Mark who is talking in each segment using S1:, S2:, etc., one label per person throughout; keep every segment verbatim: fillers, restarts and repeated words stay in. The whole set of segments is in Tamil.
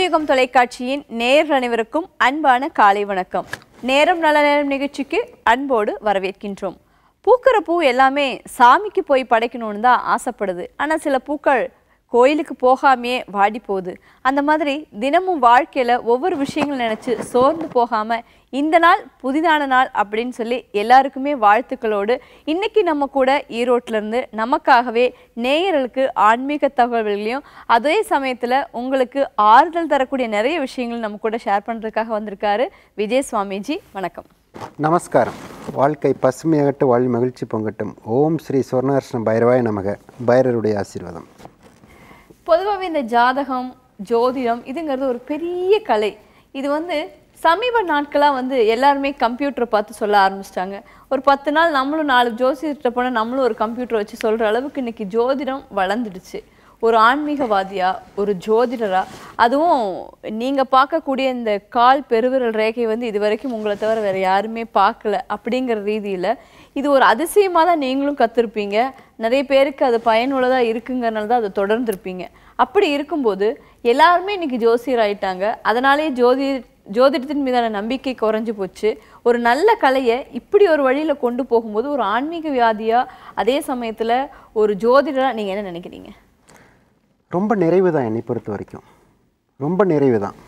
S1: புதுயுகம் தொலைக்காட்சியின் நேயர்கள் அனைவருக்கும் அன்பான காலை வணக்கம். நேரம் நல்ல நேரம் நிகழ்ச்சிக்கு அன்போடு வரவேற்கின்றோம். பூக்கிற பூ எல்லாமே சாமிக்கு போய் படைக்கணும்னு தான் ஆசைப்படுது. ஆனால் சில பூக்கள் கோயிலுக்கு போகாமையே வாடி போகுது. அந்த மாதிரி தினமும் வாழ்க்கையில் ஒவ்வொரு விஷயங்கள் நினச்சி சோர்ந்து போகாமல் இந்த நாள் புதிதான நாள் அப்படின்னு சொல்லி எல்லாருக்குமே வாழ்த்துக்களோடு இன்னைக்கு நம்ம கூட ஈரோட்டிலேருந்து நமக்காகவே நேயர்களுக்கு ஆன்மீக தகவல்களையும் அதே சமயத்தில் உங்களுக்கு ஆறுதல் தரக்கூடிய நிறைய விஷயங்கள் நம்ம கூட ஷேர் பண்ணுறதுக்காக வந்திருக்காரு விஜய் சுவாமிஜி. வணக்கம்.
S2: நமஸ்காரம். வாழ்க்கை பசுமையாகட்டு வாழ் மகிழ்ச்சி பொங்கட்டும். ஓம் ஸ்ரீ சொர்ணார்ஷ்ண பைரவாய நமக. பைரருடைய ஆசீர்வாதம்.
S1: பொதுவாகவே இந்த ஜாதகம் ஜோதிடம் இதுங்கிறது ஒரு பெரிய கலை. இது வந்து சமீப நாட்களாக வந்து எல்லாருமே கம்ப்யூட்டரை பார்த்து சொல்ல ஆரம்பிச்சிட்டாங்க. ஒரு பத்து நாள் நம்மளும் நாலு ஜோசியர்கிட்ட போனால் நம்மளும் ஒரு கம்ப்யூட்டரை வச்சு சொல்கிற அளவுக்கு இன்றைக்கி ஜோதிடம் வளர்ந்துடுச்சு. ஒரு ஆன்மீகவாதியா ஒரு ஜோதிடரா அதுவும் நீங்கள் பார்க்கக்கூடிய இந்த கால் பெருவிரல் ரேகை வந்து இது வரைக்கும் உங்களை தவிர வேறு யாருமே பார்க்கல அப்படிங்கிற ரீதியில் இது ஒரு அதிசயமாக தான் நீங்களும் கற்றுருப்பீங்க. நிறைய பேருக்கு அது பயனுள்ளதாக இருக்குங்கிறனால தான் அதை தொடர்ந்துருப்பீங்க. அப்படி இருக்கும்போது எல்லாருமே இன்றைக்கி ஜோசியர் ஆகிட்டாங்க. அதனாலே ஜோதி ஜோதிடத்தின் மீதான நம்பிக்கை குறைஞ்சி போச்சு. ஒரு நல்ல கலையை இப்படி ஒரு வழியில் கொண்டு போகும்போது ஒரு ஆன்மீக வியாதியாக அதே சமயத்தில் ஒரு ஜோதிடராக நீங்கள் என்ன நினைக்கிறீங்க?
S2: ரொம்ப நிறைவு தான். என்னை பொறுத்த வரைக்கும் ரொம்ப நிறைவு தான்.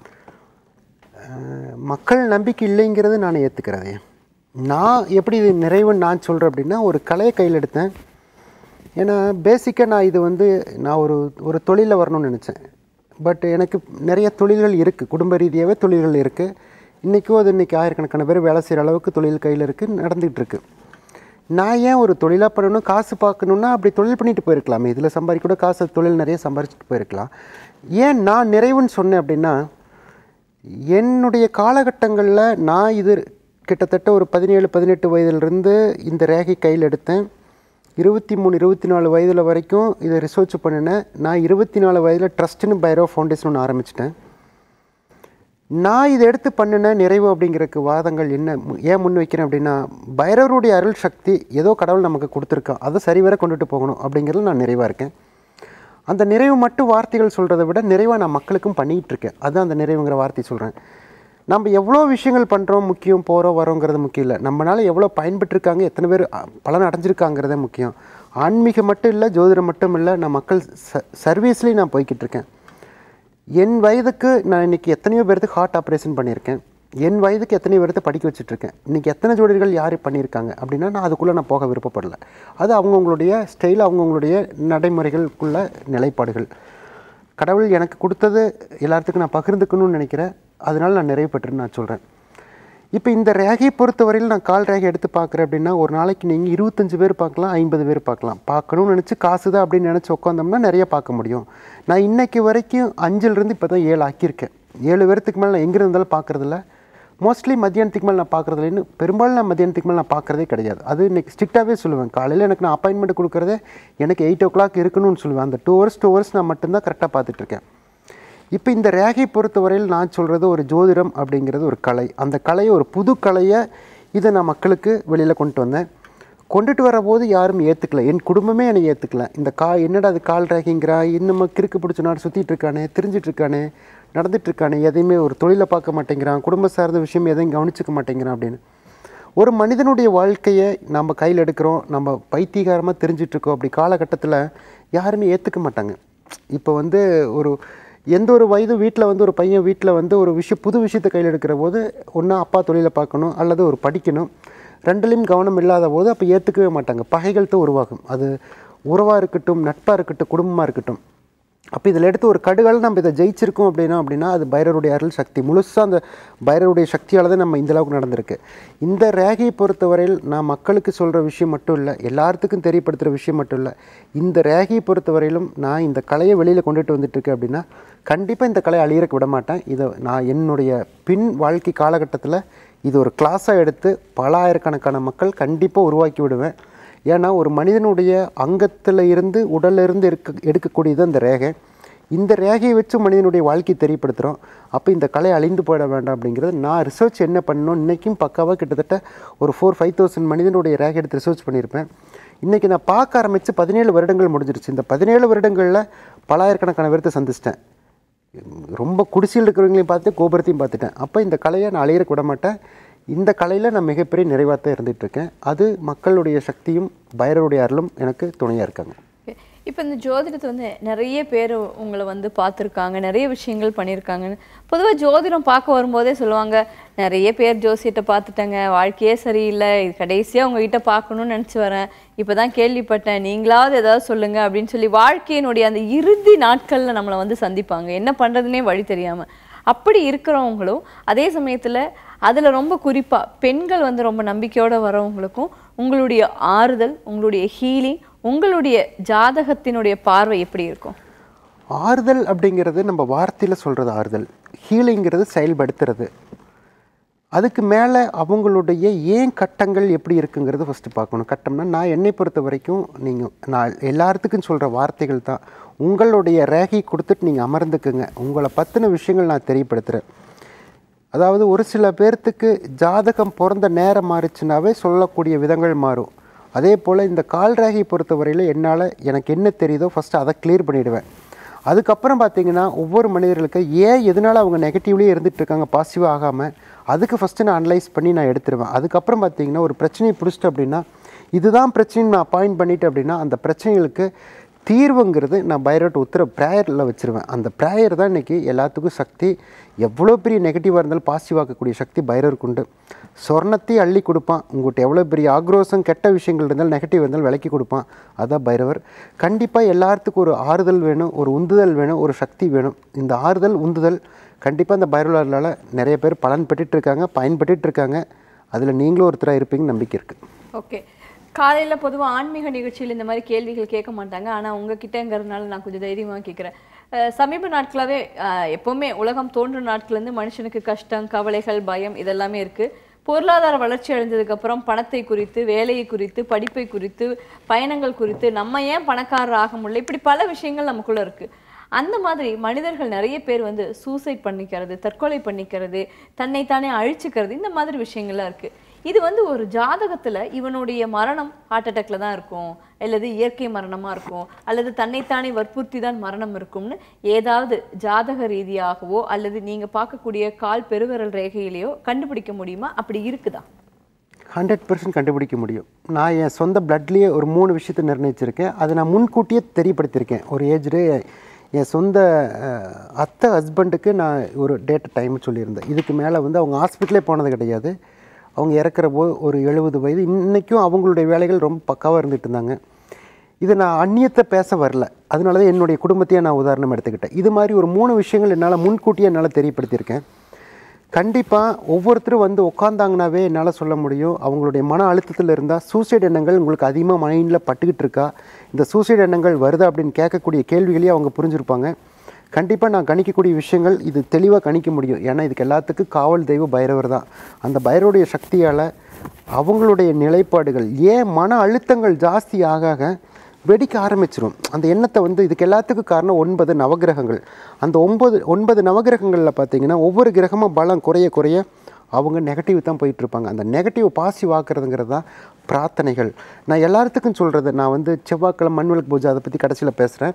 S2: மக்கள் நம்பிக்கை இல்லைங்கிறது நான் ஏற்றுக்கிறதே. நான் எப்படி இது நிறைவுன்னு நான் சொல்கிறேன் அப்படின்னா, ஒரு கலையை கையில் எடுத்தேன். ஏன்னா பேசிக்காக நான் இது வந்து நான் ஒரு ஒரு தொழிலில் வரணும்னு நினச்சேன். பட் எனக்கு நிறைய தொழில்கள் இருக்குது, குடும்ப ரீதியாகவே தொழில்கள் இருக்குது. இன்றைக்கும் அது இன்றைக்கி ஆயிரக்கணக்கான பேர் வேலை செய்கிற அளவுக்கு தொழில் கையில் இருக்குது, நடந்துகிட்ருக்கு. நான் ஏன் ஒரு தொழிலாக பண்ணணும், காசு பார்க்கணுன்னா அப்படி தொழில் பண்ணிட்டு போயிருக்கலாமே. இதில் சம்பாதிக்க கூட காசு தொழில் நிறைய சம்பாதிச்சுட்டு போயிருக்கலாம். ஏன் நான் நிறைவுன்னு சொன்னேன் அப்படின்னா, என்னுடைய காலகட்டங்களில் நான் இது கிட்டத்தட்ட ஒரு பதினேழு பதினெட்டு வயதிலிருந்து இந்த ரேகை கையில் எடுத்தேன். இருபத்தி மூணு இருபத்தி நாலு வயதில் வரைக்கும் இதை ரிசர்ச் பண்ணினேன். நான் இருபத்தி நாலு வயதில் ட்ரஸ்ட்டுன்னு பைரவ ஃபவுண்டேஷன் ஒன்று ஆரம்பிச்சிட்டேன். நான் இதை எடுத்து பண்ணின நிறைவு அப்படிங்கிறக்கு வாதங்கள் என்ன ஏன் முன் வைக்கிறேன் அப்படின்னா, பைரவருடைய அருள் சக்தி ஏதோ கடவுள் நமக்கு கொடுத்துருக்கான், அதை சரிவர கொண்டுட்டு போகணும் அப்படிங்கிறது நான் நிறைவாக இருக்கேன். அந்த நிறைவு மட்டும் வார்த்தைகள் சொல்கிறத விட நிறைவாக நான் மக்களுக்கும் பண்ணிகிட்டு இருக்கேன். அதுதான் அந்த நிறைவுங்கிற வார்த்தை சொல்கிறேன். நம்ம எவ்வளோ விஷயங்கள் பண்ணுறோம் முக்கியம், போகிறோம் வரோங்கிறது முக்கியம் இல்லை. நம்மளால் எவ்வளோ பயன்பெற்றிருக்காங்க, எத்தனை பேர் பலன் அடைஞ்சிருக்காங்கிறதே முக்கியம். ஆன்மீகம் மட்டும் இல்லை, ஜோதிடம் மட்டும் இல்லை, நான் மக்கள் ச சர்வீஸ்லேயும் நான் போய்கிட்டு இருக்கேன். என் வயதுக்கு நான் இன்றைக்கி எத்தனையோ பேருக்கு ஹார்ட் ஆப்ரேஷன் பண்ணியிருக்கேன். என் வயதுக்கு எத்தனையோ பேர்த்த படிக்க வச்சுட்ருக்கேன். இன்றைக்கி எத்தனை ஜோடிகள் யார் பண்ணியிருக்காங்க அப்படின்னா நான் அதுக்குள்ளே நான் போக விருப்பப்படலை. அது அவங்கவுங்களுடைய ஸ்டைல், அவங்கவுங்களுடைய நடைமுறைகளுக்குள்ள நிலைப்பாடுகள். கடவுள் எனக்கு கொடுத்தது எல்லாத்துக்கும் நான் பகிர்ந்துக்கணும்னு நினைக்கிறேன். அதனால் நான் நிறைவு பெற்றுன்னு நான் சொல்கிறேன். இப்போ இந்த ரேகையை பொறுத்தவரையில் நான் கால் ரேகை எடுத்து பார்க்குறேன் அப்படின்னா, ஒரு நாளைக்கு நீங்கள் இருபத்தஞ்சி பேர் பார்க்கலாம், ஐம்பது பேர் பார்க்கலாம். பார்க்கணும்னு நினச்சி காசு தான் அப்படின்னு நினச்சி உட்காந்தோம்னா நிறைய பார்க்க முடியும். நான் இன்றைக்கி வரைக்கும் அஞ்சிலிருந்து இப்போ தான் ஏழு ஆக்கியிருக்கேன். ஏழு பேர்த்துக்கு மேலே நான் எங்கே இருந்தாலும் பார்க்குறதில்ல. மோஸ்ட்லி மத்தியானத்துக்கு மேலே நான் பார்க்குறதில்ல. இன்னும் பெரும்பாலும் நான் மத்தியானத்துக்கு மேலே நான் பார்க்குறதே கிடையாது. அது இன்றைக்கி ஸ்ட்ரிக்டாகவே சொல்லுவேன். காலையில் எனக்கு நான் அப்பாயின்மெண்ட் கொடுக்குறதே எனக்கு எயிட் ஓ கிளாக் இருக்கணும்னு சொல்லுவேன். அந்த டூ ஹவர்ஸ் டூ ஹவர்ஸ் நான் மட்டும்தான் கரெக்டாக பார்த்துட்ருக்கேன். இப்போ இந்த ரேகை பொறுத்தவரையில் நான் சொல்கிறது ஒரு ஜோதிடம் அப்படிங்கிறது ஒரு கலை. அந்த கலையை ஒரு புது கலையை இதை நான் மக்களுக்கு வெளியில் கொண்டு வந்தேன். கொண்டுட்டு வரபோது யாரும் ஏற்றுக்கல. என் குடும்பமே என்னை ஏற்றுக்கல. இந்த கா என்னடா அது கால் ரேகைங்கிறா, இன்னும் கிறுக்கு பிடிச்ச நாடு சுற்றிட்டு இருக்கானே, தெரிஞ்சிட்டு இருக்கானே, நடந்துட்டு இருக்கானே, எதையுமே ஒரு தொழிலை பார்க்க மாட்டேங்கிறான், குடும்ப சார்ந்த விஷயம் எதையும் கவனிச்சிக்க மாட்டேங்கிறான் அப்படின்னு. ஒரு மனிதனுடைய வாழ்க்கையை நம்ம கையில் எடுக்கிறோம், நம்ம பைத்தியகாரமாக தெரிஞ்சிட்ருக்கோம். அப்படி காலகட்டத்தில் யாருமே ஏற்றுக்க மாட்டாங்க. இப்போ வந்து ஒரு எந்த ஒரு வயது வீட்டில் வந்து ஒரு பையன் வீட்டில் வந்து ஒரு விஷயம் புது விஷயத்தை கையில் எடுக்கிற போது ஒன்றா அப்பா தொழிலை பார்க்கணும் அல்லது ஒரு படிக்கணும், ரெண்டுலேயும் கவனம் இல்லாத போது அப்போ ஏற்றுக்கவே மாட்டாங்க. பகைகள் தான் உருவாகும். அது உறவாக இருக்கட்டும், நட்பாக இருக்கட்டும், குடும்பமாக இருக்கட்டும். அப்போ இதில் எடுத்து ஒரு கடுகால் நம்ம இதை ஜெயிச்சிருக்கோம் அப்படின்னா அப்படின்னா அது பைரவருடைய அருள் சக்தி. முழுசாக அந்த பைரவருடைய சக்தியால் தான் நம்ம இந்தளவுக்கு நடந்திருக்கு. இந்த ரேகையை பொறுத்தவரையில் நான் மக்களுக்கு சொல்கிற விஷயம் மட்டும் இல்லை, எல்லாத்துக்கும் தெரியப்படுத்துகிற விஷயம் மட்டும் இல்லை. இந்த ரேகையை பொறுத்தவரையிலும் நான் இந்த கலையை வெளியில் கொண்டுட்டு வந்துட்டுருக்கேன் அப்படின்னா கண்டிப்பாக இந்த கலையை அழியறக்கு விட மாட்டேன். இதை நான் என்னுடைய பின் வாழ்க்கை காலகட்டத்தில் இது ஒரு கிளாஸாக எடுத்து பல ஆயிரக்கணக்கான மக்கள் கண்டிப்பாக உருவாக்கி விடுவேன். ஏன்னா ஒரு மனிதனுடைய அங்கத்தில் இருந்து உடலில் இருந்து எடுக்க எடுக்கக்கூடியது அந்த ரேகை. இந்த ரேகையை வச்சு மனிதனுடைய வாழ்க்கை தெரியப்படுத்துகிறோம். அப்போ இந்த கலை அழிந்து போயிட வேண்டாம் அப்படிங்கிறது நான் ரிசர்ச் என்ன பண்ணணும். இன்றைக்கும் பக்காவாக கிட்டத்தட்ட ஒரு ஃபோர் ஃபைவ் தௌசண்ட் மனிதனுடைய ரேகை எடுத்து ரிசர்ச் பண்ணியிருப்பேன். இன்றைக்கி நான் பார்க்க ஆரம்பித்து பதினேழு வருடங்கள் முடிஞ்சிருச்சு. இந்த பதினேழு வருடங்களில் பலாயிரக்கணக்கான பேர்த்தை சந்திச்சிட்டேன். ரொம்ப குடிசையில் இருக்கிறவங்களையும் பார்த்து கோபுரத்தையும் பார்த்துட்டேன். அப்போ இந்த கலையை நான் அழியற விட மாட்டேன். இந்த கலையில் நான் மிகப்பெரிய நிறைவாக தான் இருந்துகிட்ருக்கேன். அது மக்களுடைய சக்தியும் பைரவருடைய அருளும் எனக்கு துணையாக இருக்காங்க.
S1: இப்போ இந்த ஜோதிடத்தை வந்து நிறைய பேர் உங்களை வந்து பார்த்துருக்காங்க, நிறைய விஷயங்கள் பண்ணியிருக்காங்கன்னு. பொதுவாக ஜோதிடம் பார்க்க வரும்போதே சொல்லுவாங்க, நிறைய பேர் ஜோசியத்தை பார்த்துட்டாங்க, வாழ்க்கையே சரியில்லை, இது கடைசியாக உங்ககிட்ட பார்க்கணுன்னு நினச்சி வரேன், இப்போ தான் கேள்விப்பட்டேன், நீங்களாவது ஏதாவது சொல்லுங்கள் அப்படின்னு சொல்லி வாழ்க்கையினுடைய அந்த இறுதி நாட்களில் நம்மளை வந்து சந்திப்பாங்க, என்ன பண்ணுறதுனே வழி தெரியாமல். அப்படி இருக்கிறவங்களும் அதே சமயத்தில் அதில் ரொம்ப குறிப்பாக பெண்கள் வந்து ரொம்ப நம்பிக்கையோடு வரவங்களுக்கும் உங்களுடைய ஆறுதல், உங்களுடைய ஹீலிங், உங்களுடைய ஜாதகத்தினுடைய பார்வை எப்படி இருக்கும்?
S2: ஆறுதல் அப்படிங்கிறது நம்ம வார்த்தையில் சொல்கிறது ஆறுதல், ஹீலிங்கிறது செயல்படுத்துறது. அதுக்கு மேலே அவங்களுடைய ஏன் கட்டங்கள் எப்படி இருக்குங்கிறது ஃபஸ்ட்டு பார்க்கணும். கட்டம்னா நான் என்னை பொறுத்த வரைக்கும் நீங்கள் நான் எல்லாத்துக்கும் சொல்கிற வார்த்தைகள் தான். உங்களுடைய ரேகை கொடுத்துட்டு நீங்கள் அமர்ந்துக்குங்க, உங்களை பற்றின விஷயங்கள் நான் தெரியப்படுத்துகிறேன். அதாவது ஒரு சில பேர்த்துக்கு ஜாதகம் பிறந்த நேரம் மாறிச்சுனாவே சொல்லக்கூடிய விதங்கள் மாறும். அதே போல் இந்த கால் ரேகை பொறுத்தவரையில் என்னால் எனக்கு என்ன தெரியுதோ ஃபஸ்ட்டு அதை கிளியர் பண்ணிவிடுவேன். அதுக்கப்புறம் பார்த்திங்கன்னா ஒவ்வொரு மனிதர்களுக்கு ஏன் எதனால் அவங்க நெகட்டிவ்லேயே இருந்துகிட்ருக்காங்க, பாசிட்டிவாக ஆகாமல், அதுக்கு ஃபஸ்ட்டு நான் அனலைஸ் பண்ணி நான் எடுத்துருவேன். அதுக்கப்புறம் பார்த்திங்கன்னா ஒரு பிரச்சனையை பிடிச்சிட்டு அப்படின்னா இதுதான் பிரச்சனைன்னு நான் பாயிண்ட் பண்ணிவிட்டு அப்படின்னா அந்த பிரச்சனைகளுக்கு தீர்வுங்கிறது நான் பைரவர்ட்ட உத்தர ப்ரேயரில் வச்சுருவேன். அந்த ப்ரேயர் தான் இன்றைக்கி எல்லாத்துக்கும் சக்தி. எவ்வளோ பெரிய நெகட்டிவாக இருந்தாலும் பாசிட்டிவ் ஆக்கக்கூடிய சக்தி பைரவருக்கு உண்டு. சொர்ணத்தையும் அள்ளி கொடுப்பான். உங்கள்கிட்ட எவ்வளோ பெரிய ஆக்ரோஷம் கெட்ட விஷயங்கள் இருந்தாலும் நெகட்டிவ் இருந்தாலும் விலக்கி கொடுப்பான். அதுதான் பைரவர். கண்டிப்பாக எல்லாத்துக்கும் ஒரு ஆறுதல் வேணும், ஒரு உந்துதல் வேணும், ஒரு சக்தி வேணும். இந்த ஆறுதல் உந்துதல் கண்டிப்பாக இந்த பைரவர்களால் நிறைய பேர் பலன் பெற்றுட்ருக்காங்க, பயன்பட்டுருக்காங்க. அதில் நீங்களும் ஒருத்தராக இருப்பீங்கன்னு நம்பிக்கை இருக்குது.
S1: ஓகே, காலையில் பொதுவாக ஆன்மீக நிகழ்ச்சியில் இந்த மாதிரி கேள்விகள் கேட்க மாட்டாங்க, ஆனால் உங்ககிட்டங்கிறதுனால நான் கொஞ்சம் தைரியமாக கேட்குறேன். சமீப நாட்களாகவே எப்போவுமே உலகம் தோன்றும் நாட்கள்லேருந்து மனுஷனுக்கு கஷ்டம், கவலைகள், பயம் இதெல்லாமே இருக்குது. பொருளாதார வளர்ச்சி அடைஞ்சதுக்கப்புறம் பணத்தை குறித்து, வேலையை குறித்து, படிப்பை குறித்து, பயணங்கள் குறித்து, நம்ம ஏன் பணக்காரர் ஆக முடியல, இப்படி பல விஷயங்கள் நமக்குள்ளே இருக்குது. அந்த மாதிரி மனிதர்கள் நிறைய பேர் வந்து சூசைட் பண்ணிக்கிறது, தற்கொலை பண்ணிக்கிறது, தன்னைத்தானே அழிச்சுக்கிறது, இந்த மாதிரி விஷயங்கள்லாம் இருக்குது. இது வந்து ஒரு ஜாதகத்தில் இவனுடைய மரணம் ஹார்ட் அட்டாக்ல தான் இருக்கும், அல்லது இயற்கை மரணமாக இருக்கும், அல்லது தன்னைத்தானே வற்புறுத்தி தான் மரணம் இருக்கும்னு ஏதாவது ஜாதக ரீதியாகவோ அல்லது நீங்கள் பார்க்கக்கூடிய கால் பெருவிரல் ரேகையிலையோ கண்டுபிடிக்க முடியுமா? அப்படி இருக்குதா?
S2: ஹண்ட்ரட் பர்சன்ட் கண்டுபிடிக்க முடியும். நான் என் சொந்த பிளட்லேயே ஒரு மூணு விஷயத்தை நிர்ணயிச்சிருக்கேன். அதை நான் முன்கூட்டியே தெரியப்படுத்தியிருக்கேன். ஒரு ஏஜ்டு என் சொந்த அத்தை ஹஸ்பண்டுக்கு நான் ஒரு டேட் டைம் சொல்லியிருந்தேன். இதுக்கு மேலே வந்து அவங்க ஹாஸ்பிட்டலே போனது கிடையாது. அவங்க இறக்குற போது ஒரு எழுபது வயது. இன்றைக்கும் அவங்களுடைய வேலைகள் ரொம்ப பக்காவாக இருந்துகிட்டு இருந்தாங்க. இதை நான் அந்நியத்தை பேச வரல, அதனால தான் என்னுடைய குடும்பத்தையே நான் உதாரணம் எடுத்துக்கிட்டேன். இது மாதிரி ஒரு மூணு விஷயங்கள் என்னால் முன்கூட்டியே என்னால் தெரியப்படுத்தியிருக்கேன். கண்டிப்பாக ஒவ்வொருத்தரும் வந்து உட்காந்தாங்கனாவே என்னால் சொல்ல முடியும். அவங்களுடைய மன அழுத்தத்தில் இருந்தால் சூசைட் எண்ணங்கள் உங்களுக்கு அதிகமாக மைண்டில் பட்டுக்கிட்டு இருக்கா, இந்த சூசைட் எண்ணங்கள் வருதா அப்படின்னு கேட்கக்கூடிய கேள்விகளையும் அவங்க புரிஞ்சுருப்பாங்க. கண்டிப்பாக நான் கணிக்கக்கூடிய விஷயங்கள் இது தெளிவாக கணிக்க முடியும். ஏன்னா இதுக்கு எல்லாத்துக்கும் காவல் தெய்வ பைரவர் தான். அந்த பைரவருடைய சக்தியால் அவங்களுடைய நிலைப்பாடுகள் ஏன் மன அழுத்தங்கள் ஜாஸ்தி ஆக ஆக வெடிக்க ஆரம்பிச்சிடும். அந்த எண்ணத்தை வந்து இதுக்கு எல்லாத்துக்கும் காரணம் ஒன்பது நவகிரகங்கள். அந்த ஒன்பது ஒன்பது நவகிரகங்களில் பார்த்திங்கன்னா ஒவ்வொரு கிரகமும் பலம் குறைய குறைய அவங்க நெகட்டிவ் தான் போயிட்டுருப்பாங்க. அந்த நெகட்டிவ் பாசிட்டிவ் ஆக்குறதுங்கிறது தான் பிரார்த்தனைகள். நான் எல்லாத்துக்கும் சொல்கிறது, நான் வந்து செவ்வாய்க்கிழமை மண்விளக்கு பூஜை அதை பற்றி கடைசியில் பேசுகிறேன்.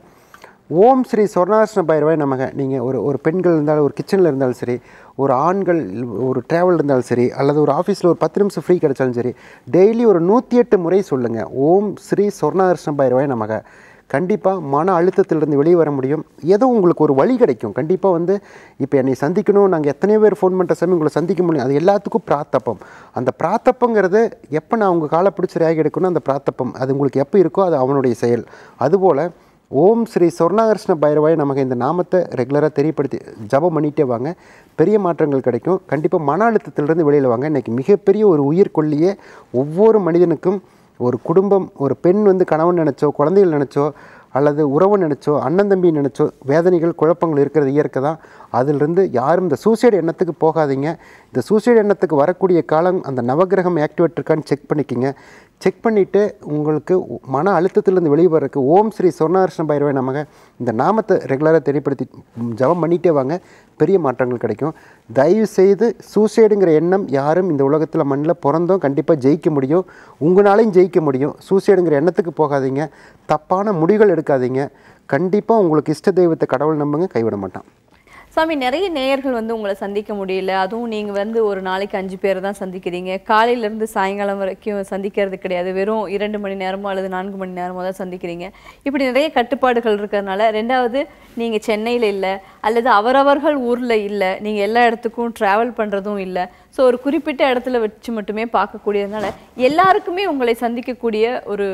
S2: ஓம் ஸ்ரீ சொர்ணாசன பைரவாய் நமக. நீங்கள் ஒரு ஒரு பெண்கள் இருந்தாலும், ஒரு கிச்சனில் இருந்தாலும் சரி, ஒரு ஆண்கள் ஒரு ட்ராவல் இருந்தாலும் சரி, அல்லது ஒரு ஆஃபீஸில் ஒரு பத்து நிமிஷம் ஃப்ரீ கிடைச்சாலும் சரி, டெய்லி ஒரு நூற்றி எட்டு முறை சொல்லுங்கள் ஓம் ஸ்ரீ சொர்ணாசன பைரவாய் நமக. கண்டிப்பாக மன அழுத்தத்திலிருந்து வெளியே வர முடியும். ஏதோ உங்களுக்கு ஒரு வழி கிடைக்கும். கண்டிப்பாக வந்து இப்போ என்னை சந்திக்கணும், நாங்கள் எத்தனையோ பேர் ஃபோன் பண்ணுற சமயம் உங்களை சந்திக்க முடியும். அது எல்லாத்துக்கும் பிராத்தப்பம். அந்த பிராத்தப்பங்கிறது எப்போ நான் உங்கள் காலை பிடிச்சி ரேகை எடுக்கணும், அந்த பிராத்தப்பம் அது உங்களுக்கு எப்போ இருக்கோ அது அவனுடைய செயல். அதுபோல் ஓம் ஸ்ரீ சொர்ணாகிருஷ்ண பைரவாய் நமக்கு இந்த நாமத்தை ரெகுலராக தெரியப்படுத்தி ஜபம் பண்ணிகிட்டே வாங்க, பெரிய மாற்றங்கள் கிடைக்கும். கண்டிப்பாக மன அழுத்தத்திலிருந்து வெளியில் வாங்க. இன்றைக்கி மிகப்பெரிய ஒரு உயிர்கொல்லியே ஒவ்வொரு மனிதனுக்கும் ஒரு குடும்பம், ஒரு பெண் வந்து கணவன் நினச்சோ, குழந்தைகள் நினச்சோ, அல்லது உறவு நினச்சோ, அண்ணன் தம்பி நினச்சோ வேதனைகள் குழப்பங்கள் இருக்கிறது இயற்கை தான். அதிலிருந்து யாரும் இந்த சூசைடு எண்ணத்துக்கு போகாதீங்க. இந்த சூசைடு எண்ணத்துக்கு வரக்கூடிய காலம் அந்த நவகிரகம் ஆக்டிவேட் இருக்கான்னு செக் பண்ணிக்கிங்க. செக் பண்ணிவிட்டு உங்களுக்கு மன அழுத்தத்திலேருந்து வெளியே வரக்கு ஓம் ஸ்ரீ சொர்ணாகிருஷ்ண பைரவாய் நமக இந்த நாமத்தை ரெகுலராக தெரியப்படுத்தி ஜபம் பண்ணிகிட்டே வாங்க, பெரிய மாற்றங்கள் கிடைக்கும். தயவு செய்து சூசைடுங்கிற எண்ணம் யாரும் இந்த உலகத்தில் மண்ணில் பிறந்தோம் கண்டிப்பாக ஜெயிக்க முடியும், உங்களாலையும் ஜெயிக்க முடியும். சூசைடுங்கிற எண்ணத்துக்கு போகாதீங்க, தப்பான முடிவுகள் எடுக்காதீங்க. கண்டிப்பாக உங்களுக்கு இஷ்ட தெய்வத்தை கடவுள் நம்புங்க, கைவிட மாட்டான்.
S1: சாமி, நிறைய நேயர்கள் வந்து உங்களை சந்திக்க முடியல. அதுவும் நீங்கள் வந்து ஒரு நாளைக்கு அஞ்சு பேர் தான் சந்திக்கிறீங்க. காலையிலேருந்து சாயங்காலம் வரைக்கும் சந்திக்கிறது கிடையாது. வெறும் இரண்டு மணி நேரமோ அல்லது நான்கு மணி நேரமோ தான் சந்திக்கிறீங்க. இப்படி நிறைய கட்டுப்பாடுகள் இருக்கிறதுனால, ரெண்டாவது நீங்கள் சென்னையில் இல்லை அல்லது அவரவர்கள் ஊரில் இல்லை, நீங்கள் எல்லா இடத்துக்கும் ட்ராவல் பண்ணுறதும் இல்லை. ஸோ ஒரு குறிப்பிட்ட இடத்துல வச்சு மட்டுமே பார்க்கக்கூடியதுனால எல்லாருக்குமே உங்களை சந்திக்கக்கூடிய ஒரு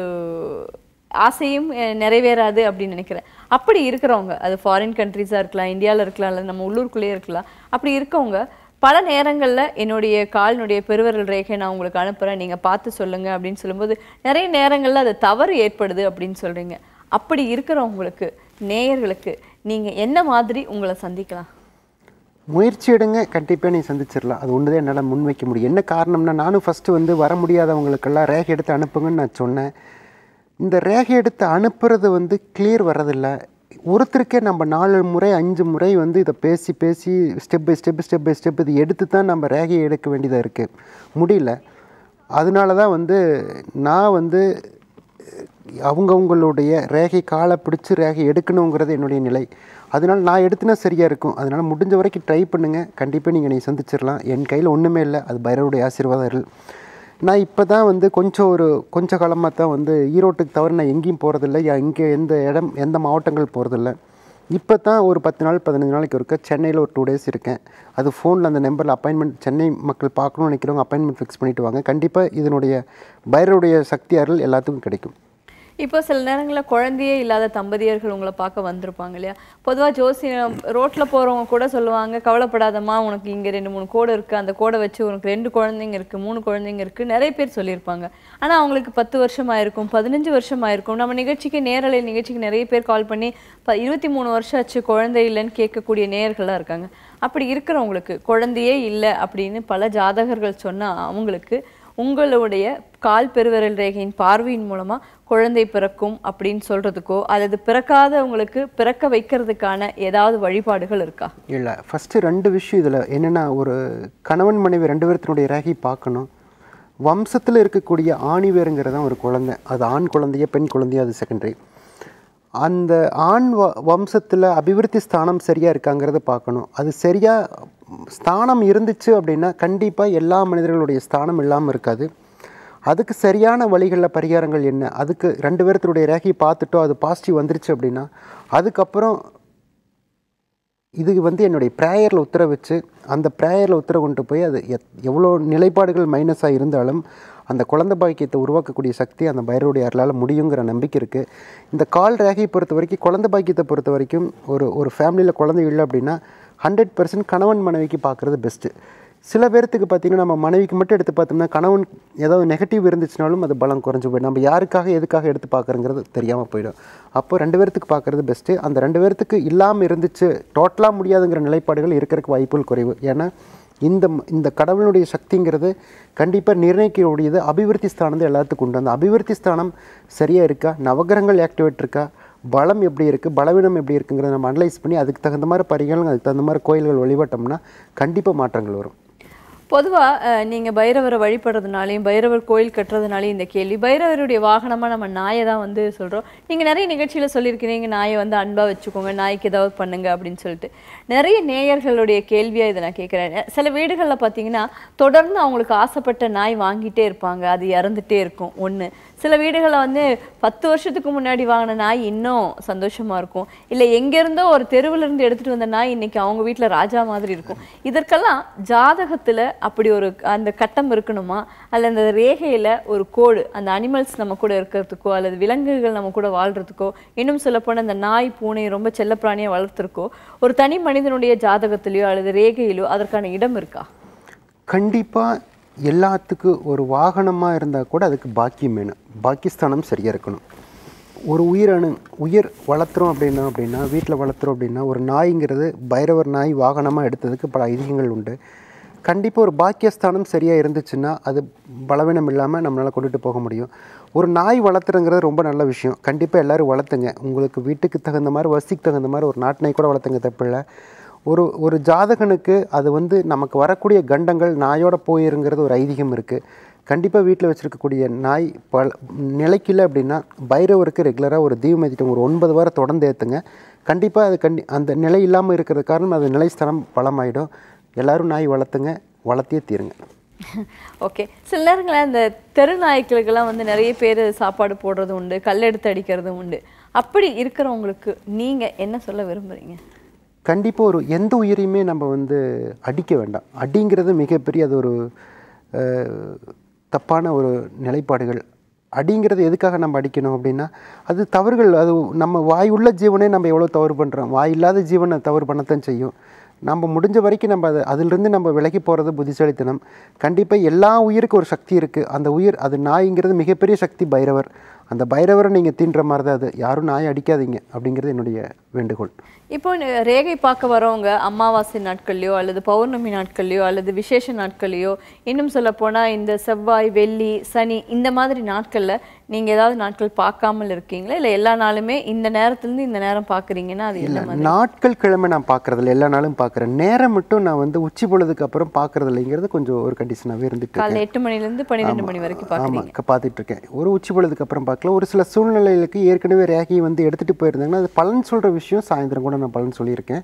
S1: ஆசையும் நிறைவேறாது அப்படின்னு நினைக்கிறேன். அப்படி இருக்கிறவங்க, அது ஃபாரின் கண்ட்ரீஸாக இருக்கலாம், இந்தியாவில் இருக்கலாம், அல்லது நம்ம உள்ளூருக்குள்ளேயே இருக்கலாம், அப்படி இருக்கவங்க பல நேரங்களில் என்னுடைய காலினுடைய பெருவிரல் ரேகை நான் உங்களுக்கு அனுப்புகிறேன், நீங்கள் பார்த்து சொல்லுங்கள் அப்படின்னு சொல்லும்போது நிறைய நேரங்களில் அது தவறு ஏற்படுது அப்படின்னு சொல்கிறீங்க. அப்படி இருக்கிறவங்களுக்கு, நேயர்களுக்கு நீங்கள் என்ன மாதிரி உங்களை சந்திக்கலாம்?
S2: முயற்சி எடுங்க, கண்டிப்பாக நீ சந்திச்சிடலாம். அது ஒன்று தான் என்னால் முன்வைக்க முடியும். என்ன காரணம்னா, நானும் ஃபஸ்ட்டு வந்து வர முடியாதவங்களுக்கெல்லாம் ரேகை எடுத்து அனுப்புங்கன்னு நான் சொன்னேன். இந்த ரேகை எடுத்து அனுப்புறது வந்து கிளியர் வர்றதில்லை. ஒருத்தருக்கே நம்ம நாலு முறை அஞ்சு முறை வந்து இதை பேசி பேசி step by step step by step இது எடுத்து தான் நம்ம ரேகையை எடுக்க வேண்டியதாக இருக்குது, முடியல. அதனால தான் வந்து நான் வந்து அவங்கவுங்களுடைய ரேகை காலை பிடிச்சி ரேகை எடுக்கணுங்கிறது என்னுடைய நிலை. அதனால் நான் எடுத்துனா சரியாக இருக்கும். அதனால் முடிஞ்ச வரைக்கும் ட்ரை பண்ணுங்கள், கண்டிப்பாக நீங்கள் நீ சந்திச்சிடலாம். என் கையில் ஒன்றுமே இல்லை, அது பைரவருடைய ஆசீர்வாதங்கள். நான் இப்போ தான் வந்து கொஞ்சம் ஒரு கொஞ்ச காலமாக தான் வந்து ஈரோட்டுக்கு தவிர நான் எங்கேயும் போகிறதில்ல, இங்கே எந்த இடம் எந்த மாவட்டங்கள் போகிறதில்ல. இப்போ தான் ஒரு பத்து நாள் பதினஞ்சு நாளைக்கு இருக்க சென்னையில் ஒரு டூ டேஸ் இருக்கேன். அது ஃபோனில் அந்த நம்பரில் அப்பாயின்மெண்ட், சென்னை மக்கள் பார்க்கணும்னு நினைக்கிறவங்க அப்பாயின்மெண்ட் ஃபிக்ஸ் பண்ணிவிட்டு வாங்க. கண்டிப்பாக இதனுடைய பைரவருடைய சக்தி அருள் எல்லாத்துக்கும் கிடைக்கும்.
S1: இப்போ சில நேரங்களில் குழந்தையே இல்லாத தம்பதியர்கள் உங்களை பார்க்க வந்திருப்பாங்க இல்லையா? பொதுவாக ஜோசியம் ரோட்டில் போகிறவங்க கூட சொல்லுவாங்க, கவலைப்படாதம்மா, உனக்கு இங்கே ரெண்டு மூணு கோடு இருக்குது, அந்த கோடை வச்சு உனக்கு ரெண்டு குழந்தைங்க இருக்குது, மூணு குழந்தைங்க இருக்குது, நிறைய பேர் சொல்லியிருப்பாங்க. ஆனால் அவங்களுக்கு பத்து வருஷம் ஆயிருக்கும், பதினஞ்சு வருஷம் ஆயிருக்கும். நம்ம நிகழ்ச்சிக்கு நேரலை நிகழ்ச்சிக்கு நிறைய பேர் கால் பண்ணி இப்போ இருபத்தி மூணு வருஷம் ஆச்சு குழந்தை இல்லைன்னு கேட்கக்கூடிய நேயர்களாக இருக்காங்க. அப்படி இருக்கிறவங்களுக்கு குழந்தையே இல்லை அப்படின்னு பல ஜாதகர்கள் சொன்னால் அவங்களுக்கு உங்களுடைய கால் பெருவிரல் ரேகையின் பார்வையின் மூலமாக குழந்தை பிறக்கும் அப்படின்னு சொல்கிறதுக்கோ அல்லது பிறக்காதவங்களுக்கு பிறக்க வைக்கிறதுக்கான ஏதாவது வழிபாடுகள் இருக்கா?
S2: இல்லை, ஃபஸ்ட்டு ரெண்டு விஷயம் இதில் என்னென்னா, ஒரு கணவன் மனைவி ரெண்டு பேர்த்தினுடைய ரேகை பார்க்கணும். வம்சத்தில் இருக்கக்கூடிய ஆணிவேருங்கிறதான் ஒரு குழந்தை, அது ஆண் குழந்தைய பெண் குழந்தைய அது செகண்டரி. அந்த ஆண் வ வம்சத்தில் அபிவிருத்தி ஸ்தானம் சரியாக இருக்காங்கிறத பார்க்கணும். அது சரியாக ஸ்தானம் இருந்துச்சு அப்படின்னா கண்டிப்பாக எல்லா மனிதர்களுடைய ஸ்தானம் இல்லாமல் இருக்காது. அதுக்கு சரியான வழிகளில் பரிகாரங்கள் என்ன, அதுக்கு ரெண்டு பேர்த்துடைய ரேகையை பார்த்துட்டோ அது பாசிட்டிவ் வந்துருச்சு அப்படின்னா அதுக்கப்புறம் இது வந்து என்னுடைய ப்ரேயரில் உத்தரவு வச்சு அந்த ப்ரேயரில் உத்தரவு கொண்டு போய் அது எத் எவ்வளோ நிலைப்பாடுகள் மைனஸாக இருந்தாலும் அந்த குழந்தை பாக்கியத்தை உருவாக்கக்கூடிய சக்தி அந்த பைரவருடைய அருளால் முடியுங்கிற நம்பிக்கை இருக்குது. இந்த கால் ரேகையை பொறுத்த வரைக்கும், குழந்தை பாக்கியத்தை பொறுத்த வரைக்கும், ஒரு ஒரு ஃபேமிலியில் குழந்தை இல்லை அப்படின்னா ஹண்ட்ரட் பர்சன்ட் கணவன் மனைவிக்கு பார்க்குறது பெஸ்ட்டு. சில பேர்த்துக்கு பார்த்திங்கன்னா நம்ம மனைவிக்கு மட்டும் எடுத்து பார்த்தோம்னா கணவன் ஏதாவது நெகட்டிவ் இருந்துச்சுனாலும் அது பலம் குறைஞ்சி போய்டும். நம்ம யாருக்காக எதுக்காக எடுத்து பார்க்குறங்கிறது தெரியாமல் போயிடும். அப்போ ரெண்டு பேர்த்துக்கு பார்க்குறது பெஸ்ட்டு. அந்த ரெண்டு பேர்த்துக்கு இல்லாமல் இருந்துச்சு, டோட்டலாக முடியாதுங்கிற நிலைப்பாடுகள் இருக்கிறதுக்கு வாய்ப்புகள் குறைவு. ஏன்னா இந்த இந்த கடவுளுடைய சக்திங்கிறது கண்டிப்பாக நிர்ணயிக்கக்கூடியது அபிவிருத்தி ஸ்தானம் எல்லாத்துக்கும் உண்டு. அந்த அபிவிருத்தி ஸ்தானம் சரியாக இருக்கா, நவகிரகங்கள் ஆக்டிவேட் இருக்கா, பலம் எப்படி இருக்குது, பலவீனம் எப்படி இருக்குங்கிறத நம்ம அனலைஸ் பண்ணி அதுக்கு தகுந்த மாதிரி பரிகாரங்கள், அதுக்கு தகுந்த மாதிரி கோயில்கள் வழிபட்டோம்னா கண்டிப்பாக மாற்றங்கள் வரும்.
S1: பொதுவாக நீங்கள் பைரவரை வழிபடுறதுனாலையும் பைரவர் கோயில் கட்டுறதுனாலையும் இந்த கேள்வி, பைரவருடைய வாகனமாக நம்ம நாயை தான் வந்து சொல்கிறோம். நீங்கள் நிறைய நிகழ்ச்சியில் சொல்லியிருக்கிறீங்க, நாயை வந்து அன்பாக வச்சுக்கோங்க, நாய்க்கு ஏதாவது பண்ணுங்க அப்படின்னு சொல்லிட்டு. நிறைய நேயர்களுடைய கேள்வியாக இதை நான் கேட்குறேன். சில வீடுகளில் பார்த்தீங்கன்னா தொடர்ந்து அவங்களுக்கு ஆசைப்பட்ட நாய் வாங்கிட்டே இருப்பாங்க, அது இறந்துட்டே இருக்கும் ஒன்று. சில வீடுகளில் வந்து பத்து வருஷத்துக்கு முன்னாடி வாங்கின நாய் இன்னும் சந்தோஷமாக இருக்கும், இல்லை எங்கேருந்தோ ஒரு தெருவிலிருந்து எடுத்துகிட்டு வந்த நாய் இன்றைக்கி அவங்க வீட்டில் ராஜா மாதிரி இருக்கும். இதற்கெல்லாம் ஜாதகத்தில் அப்படி ஒரு அந்த கட்டம் இருக்கணுமா, அல்லது அந்த ரேகையில் ஒரு கோடு அந்த அனிமல்ஸ் நம்ம கூட இருக்கிறதுக்கோ அல்லது விலங்குகள் நம்ம கூட வாழ்கிறதுக்கோ, இன்னும் சொல்லப்போனால் அந்த நாய் பூனை ரொம்ப செல்லப்பிராணியாக வளர்த்துருக்கோ ஒரு தனி மனிதனுடைய ஜாதகத்திலையோ அல்லது ரேகையிலோ அதற்கான இடம் இருக்கா?
S2: கண்டிப்பாக எல்லாத்துக்கும் ஒரு வாகனமாக இருந்தால் கூட அதுக்கு பாக்கியம் வேணும், பாக்கியஸ்தானம் சரியாக இருக்கணும். ஒரு உயிரணு உயிர் வளர்த்துறோம் அப்படின்னா அப்படின்னா வீட்டில் வளர்த்துறோம் அப்படின்னா ஒரு நாய்ங்கிறது பைரவர் நாய் வாகனமாக எடுத்ததுக்கு பல ஐதீகங்கள் உண்டு. கண்டிப்பாக ஒரு பாக்கியஸ்தானம் சரியாக இருந்துச்சுன்னா அது பலவீனம் இல்லாமல் நம்மளால் கொண்டுட்டு போக முடியும். ஒரு நாய் வளர்த்துறங்கிறது ரொம்ப நல்ல விஷயம், கண்டிப்பாக எல்லோரும் வளர்த்துங்க. உங்களுக்கு வீட்டுக்கு தகுந்த மாதிரி, வசதிக்கு தகுந்த மாதிரி ஒரு நாட்டு நாய் கூட வளர்த்துங்க, தப்பில்லை. ஒரு ஒரு ஜாதகனுக்கு அது வந்து நமக்கு வரக்கூடிய கண்டங்கள் நாயோட போயிருங்கிறது ஒரு ஐதீகம் இருக்குது. கண்டிப்பாக வீட்டில் வச்சுருக்கக்கூடிய நாய் பல நிலைக்கல அப்படின்னா பைரவருக்கு ரெகுலராக ஒரு தீபம் ஏற்றிட்டோம், ஒரு ஒன்பது வாரம் தொடர்ந்து ஏற்றுங்க. கண்டிப்பாக அது கண்டி அந்த நிலை இல்லாமல் இருக்கிறது காரணம் அது நிலைஸ்தனம் பலமாயிடும். எல்லோரும் நாய் வளர்த்துங்க, வளர்த்தியே தீருங்க.
S1: ஓகே. சில நேரங்களில் அந்த தெரு நாய்க்களுக்கெல்லாம் வந்து நிறைய பேர் சாப்பாடு போடுறது உண்டு, கல்லெடுத்து அடிக்கிறதும் உண்டு. அப்படி இருக்கிறவங்களுக்கு நீங்கள் என்ன சொல்ல விரும்புகிறீங்க?
S2: கண்டிப்பாக ஒரு எந்த உயிரையுமே நம்ம வந்து அடிக்க வேண்டாம். அடிங்கிறது மிகப்பெரிய அது ஒரு தப்பான ஒரு நிலைப்பாடுகள். அடிங்கிறது எதுக்காக நம்ம அடிக்கணும் அப்படின்னா அது தவறுகள். அது நம்ம வாய் உள்ள ஜீவனே நம்ம எவ்வளோ தவறு பண்ணுறோம், வாய் இல்லாத ஜீவனை தவறு பண்ணத்தான் செய்யும். நம்ம முடிஞ்ச வரைக்கும் நம்ம அதை அதிலிருந்து நம்ம விலகி போகிறது புத்திசாலித்தனம். கண்டிப்பாக எல்லா உயிருக்கும் ஒரு சக்தி இருக்குது. அந்த உயிர் அது நாய்ங்கிறது மிகப்பெரிய சக்தி பைரவர். அந்த பைரவரை நீங்கள் தீன்ற மாதிரி தான் அது. யாரும் நாயை அடிக்காதீங்க அப்படிங்கிறது என்னுடைய வேண்டுகோள். இப்போ
S1: ரேகை பார்க்க வரவங்க அமாவாசை நாட்கள்லையோ அல்லது பௌர்ணமி நாட்கள்லையோ அல்லது விசேஷ நாட்கள்லையோ, இன்னும் சொல்லப்போனால் இந்த செவ்வாய், வெள்ளி, சனி இந்த மாதிரி நாட்களில் நீங்கள் ஏதாவது நாட்கள் பார்க்காமல் இருக்கீங்களா? இல்லை எல்லா நாளுமே இந்த நேரத்துலேருந்து இந்த நேரம் பார்க்குறீங்கன்னா அது இல்லை?
S2: நாட்கள் கிழமை நான் பார்க்குறதில்ல, எல்லா நாளும் பார்க்குறேன். நேரம் மட்டும் நான் வந்து உச்சி பொழுதுக்கு அப்புறம் பார்க்குறது இல்லைங்கிறது கொஞ்சம் ஒரு கண்டிஷனாகவே இருந்துட்டு
S1: காலை எட்டு மணிலேருந்து பன்னிரெண்டு மணி வரைக்கும் பார்க்குறீங்க.
S2: பார்த்துட்டு இருக்கேன். ஒரு உச்சி பொழுதுக்கு அப்புறம் பார்க்கல. ஒரு சில சூழ்நிலைகளுக்கு ஏற்கனவே ரேகையை வந்து எடுத்துகிட்டு போயிருந்தாங்கன்னா அது பலன் சொல்கிற விஷயம் சாயந்தரம் கூட நான் பலன் சொல்லியிருக்கேன்.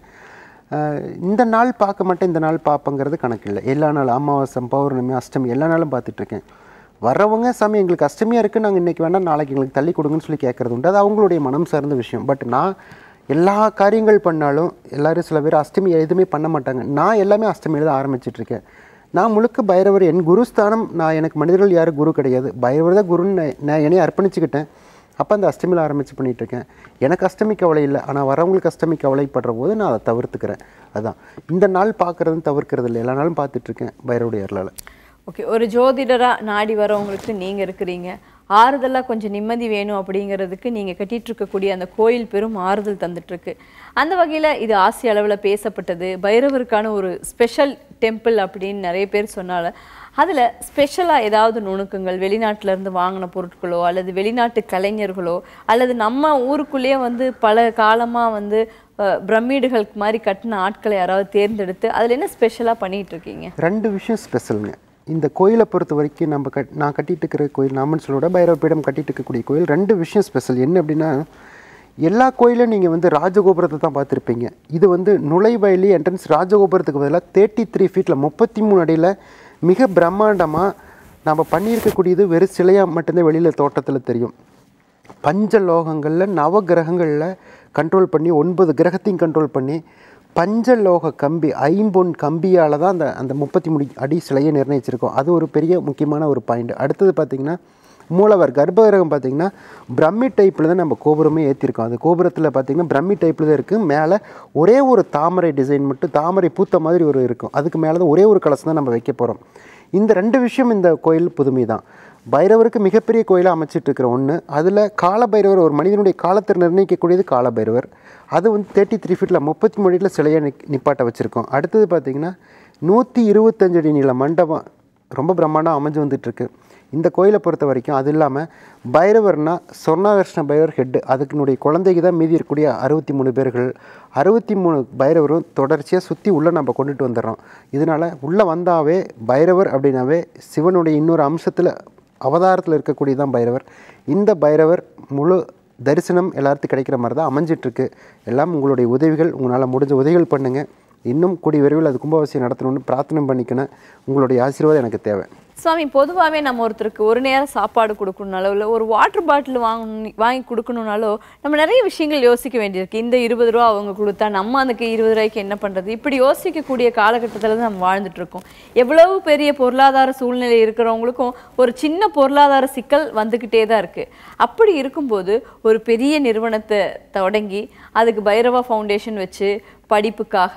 S2: இந்த நாள் பார்க்க மாட்டேன், இந்த நாள் பார்ப்பங்கிறது கணக்கு இல்லை. எல்லா நாளும் அமாவாசை, பௌர்ணமி, அஷ்டமி எல்லா நாளும் பார்த்துட்ருக்கேன். வர்றவங்க சாமி எங்களுக்கு அஷ்டமியாக இருக்குது, நாங்கள் இன்றைக்கி வேண்டாம் நாளைக்கு எங்களுக்கு தள்ளி கொடுங்கன்னு சொல்லி கேட்குறது உண்டு. அது அவங்களுடைய மனம் சார்ந்த விஷயம். பட் நான் எல்லா காரியங்கள் பண்ணாலும் எல்லோரும் சில பேர் அஷ்டமி எதுவுமே பண்ண மாட்டாங்க. நான் எல்லாமே அஷ்டமியில் தான் ஆரம்பிச்சிட்ருக்கேன். நான் முழுக்க பைரவர் என் குருஸ்தானம். நான் எனக்கு மனிதர்கள் யாரும் குரு கிடையாது, பைரவர் தான் குருன்னு நான் என்னையை அர்ப்பணிச்சுக்கிட்டேன். அப்போ அந்த அஷ்டமியில் ஆரம்பித்து பண்ணிகிட்ருக்கேன். எனக்கு அஷ்டமி கவலை இல்லை, ஆனால் வரவங்களுக்கு அஷ்டமி கவலைப்படுற போது நான் அதை தவிர்த்துக்கிறேன். அதுதான் இந்த நாள் பார்க்குறதுன்னு தவிர்க்கிறது இல்லை, எல்லா நாளும் பார்த்துட்ருக்கேன் பைரவருடைய அருளால்.
S1: ஓகே. ஒரு ஜோதிடராக நாடி வரவங்களுக்கு நீங்கள் இருக்கிறீங்க. ஆறுதலாக கொஞ்சம் நிம்மதி வேணும் அப்படிங்கிறதுக்கு நீங்கள் கட்டிகிட்டு இருக்கக்கூடிய அந்த கோயில் பெரும் ஆறுதல் தந்துட்டுருக்கு. அந்த வகையில் இது ஆசிய அளவில் பேசப்பட்டது. பைரவருக்கான ஒரு ஸ்பெஷல் டெம்பிள் அப்படின்னு நிறைய பேர் சொன்னால அதில் ஸ்பெஷலாக ஏதாவது நுணுக்கங்கள், வெளிநாட்டிலேருந்து வாங்கின பொருட்களோ அல்லது வெளிநாட்டு கலைஞர்களோ அல்லது நம்ம ஊருக்குள்ளேயே வந்து பல காலமாக வந்து பிரமிடுகளுக்கு மாதிரி கட்டின ஆட்களை யாராவது தேர்ந்தெடுத்து அதில் என்ன ஸ்பெஷலாக பண்ணிகிட்டு இருக்கீங்க?
S2: ரெண்டு விஷயம் ஸ்பெஷலுங்க. இந்த கோயிலை பொறுத்த வரைக்கும் நம்ம கட் நான் கட்டிகிட்டு இருக்கிற கோயில், நாமன் சொல்லோட பைரவ பீடம் கட்டிகிட்டு இருக்கக்கூடிய கோயில், ரெண்டு விஷயம் ஸ்பெஷல். என்ன அப்படின்னா எல்லா கோயிலும் நீங்கள் வந்து ராஜகோபுரத்தை தான் பார்த்துருப்பீங்க. இது வந்து நுழைவாயிலி என்ட்ரன்ஸ் ராஜகோபுரத்துக்கு பதிலாக தேர்ட்டி த்ரீ ஃபீட்டில் முப்பத்தி மூணு அடியில் மிக பிரம்மாண்டமாக நம்ம பண்ணியிருக்கக்கூடியது வெறும் சிலையாக மட்டும்தான் வெளியில் தோட்டத்தில் தெரியும். பஞ்ச லோகங்களில் நவ கிரகங்களில் கண்ட்ரோல் பண்ணி ஒன்பது கிரகத்தையும் கண்ட்ரோல் பண்ணி பஞ்சலோக கம்பி ஐம்பொன் கம்பியால் தான் அந்த அந்த முப்பத்தி மூணு அடி சிலையை நிர்ணயிச்சிருக்கோம். அது ஒரு பெரிய முக்கியமான ஒரு பாயிண்ட். அடுத்தது பார்த்திங்கன்னா மூலவர் கர்ப்பகிரகம் பார்த்திங்கன்னா பிரம்மி டைப்பில் தான் நம்ம கோபுரமே ஏற்றிருக்கோம். அது கோபுரத்தில் பார்த்திங்கன்னா பிரம்மி டைப்பில் தான் இருக்குது. மேலே ஒரே ஒரு தாமரை டிசைன் மட்டும், தாமரை பூத்த மாதிரி ஒரு இருக்கும். அதுக்கு மேலே தான் ஒரே ஒரு கலசம் தான் நம்ம வைக்க போகிறோம். இந்த ரெண்டு விஷயம் இந்த கோயில் புதுமை தான். பைரவருக்கு மிகப்பெரிய கோயிலாக அமைச்சிட்ருக்கிற ஒன்று. அதில் காலபைரவர் ஒரு மனிதனுடைய காலத்தை நிர்ணயிக்கக்கூடியது காலபைரவர். அது வந்து தேர்ட்டி த்ரீ ஃபீட்டில் முப்பத்தி மூணு அடியில் சிலையை நி நிப்பாட்ட வச்சுருக்கோம். அடுத்தது பார்த்திங்கன்னா நூற்றி இருபத்தஞ்சு அடி நீள மண்டபம் ரொம்ப பிரம்மாண்டம் அமைஞ்சு வந்துட்டுருக்கு இந்த கோயிலை பொறுத்த வரைக்கும். அது இல்லாமல் பைரவர்னால் சொர்ணாகர்ஷ்ண பைரவர் ஹெட்டு, அதுக்குனுடைய குழந்தைக்கு தான் மீதி இருக்கக்கூடிய அறுபத்தி மூணு பேர்கள். அறுபத்தி மூணு பைரவரும் தொடர்ச்சியாக சுற்றி உள்ளே நம்ம கொண்டுட்டு வந்துடுறோம். இதனால் உள்ளே வந்தாவே பைரவர் அப்படின்னாவே சிவனுடைய இன்னொரு அம்சத்தில் அவதாரத்தில் இருக்கக்கூடியதான் பைரவர். இந்த பைரவர் முழு தரிசனம் எல்லாத்துக்கும் கிடைக்கிற மாதிரி தான் அமைஞ்சிட்ருக்கு. எல்லாம் உங்களுடைய உதவிகள், உங்களால் முடிஞ்ச உதவிகள் பண்ணுங்கள். இன்னும் கூடிய விரைவில் அது கும்பாபிஷேகம் நடத்தணும்னு பிரார்த்தனை பண்ணிக்கணும். உங்களுடைய ஆசீர்வாதம் எனக்கு தேவை.
S1: சுவாமி, பொதுவாகவே நம்ம ஒருத்தருக்கு ஒரு நேரம் சாப்பாடு கொடுக்கணுனாலோ இல்லை ஒரு வாட்டர் பாட்டில் வாங்கி வாங்கி கொடுக்கணுனாலோ நம்ம நிறைய விஷயங்கள் யோசிக்க வேண்டியிருக்கு. இந்த இருபது ரூபா அவங்க கொடுத்தா நம்ம அதுக்கு இருபது ரூபாய்க்கு என்ன பண்ணுறது, இப்படி யோசிக்கக்கூடிய காலகட்டத்தில் தான் நம்ம வாழ்ந்துட்டுருக்கோம். எவ்வளவு பெரிய பொருளாதார சூழ்நிலை இருக்கிறவங்களுக்கும் ஒரு சின்ன பொருளாதார சிக்கல் வந்துக்கிட்டே தான் இருக்குது. அப்படி இருக்கும்போது ஒரு பெரிய நிறுவனத்தை தொடங்கி அதுக்கு பைரவா ஃபவுண்டேஷன் வச்சு படிப்புக்காக,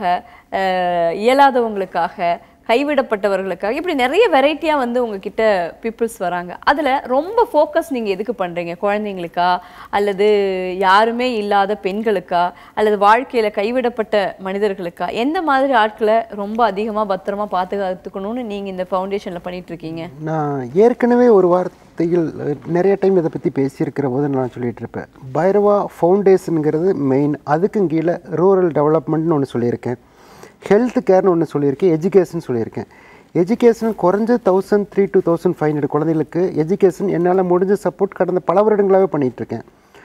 S1: இயலாதவங்களுக்காக, கைவிடப்பட்டவர்களுக்காக இப்படி நிறைய வெரைட்டியாக வந்து உங்ககிட்ட பீப்புள்ஸ் வராங்க. அதில் ரொம்ப ஃபோக்கஸ் நீங்கள் எதுக்கு பண்ணுறீங்க? குழந்தைங்களுக்கா அல்லது யாருமே இல்லாத பெண்களுக்கா அல்லது வாழ்க்கையில் கைவிடப்பட்ட மனிதர்களுக்கா? எந்த மாதிரி ஆட்களை ரொம்ப அதிகமாக பத்திரமா பாதுகாத்துக்கணும்னு நீங்கள் இந்த ஃபவுண்டேஷனில் பண்ணிகிட்ருக்கீங்க?
S2: நான் ஏற்கனவே ஒரு வார்த்தைகள் நிறைய டைம் இதை பற்றி பேசியிருக்கிற போது நான் சொல்லிகிட்டு இருப்பேன். பைரவா ஃபவுண்டேஷனுங்கிறது மெயின். அதுக்கும் கீழே ரூரல் டெவலப்மெண்ட்னு ஒன்று சொல்லியிருக்கேன், ஹெல்த் கேர்னு ஒன்று சொல்லியிருக்கேன், எஜுகேஷன் சொல்லியிருக்கேன். எஜுகேஷன் குறைஞ்ச thousand three two thousand five hundred குழந்தைகளுக்கு எஜுகேஷன் என்னால் முடிஞ்ச சப்போர்ட் கடந்த பல வருடங்களாகவே பண்ணிகிட்ருக்கேன்.